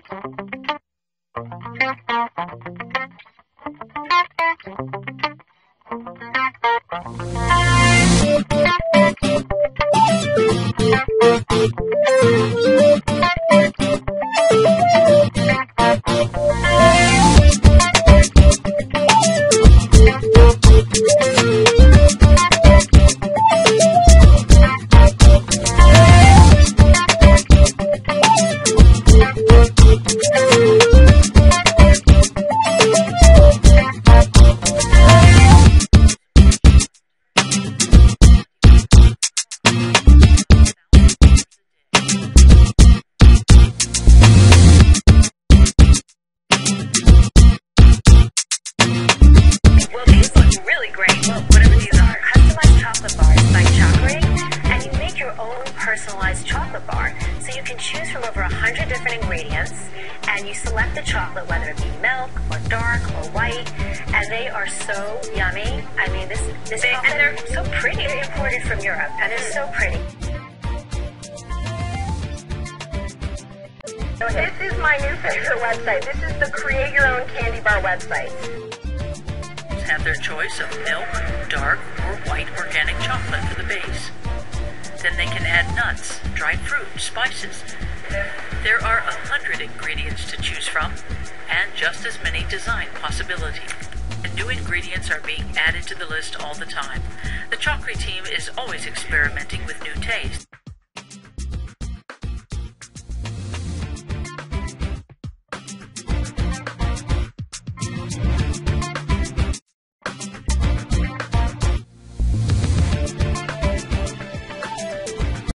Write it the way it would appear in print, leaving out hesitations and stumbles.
Well, these look really great. Well, whatever these are, customized chocolate bars by Chocri, and you make your own personalized chocolate bar. So you can choose from over 100 different ingredients, and you select the chocolate, whether it be milk or dark or white, and they are so yummy. I mean, this chocolate, and they're so pretty. They're imported from Europe, and they're so pretty. So this is my new favorite website. This is the Create Your Own Candy Bar website. Have their choice of milk, dark, or white organic chocolate for the base. Then they can add nuts, dried fruit, spices. There are 100 ingredients to choose from, and just as many design possibilities. And new ingredients are being added to the list all the time. The Chocri team is always experimenting with new tastes.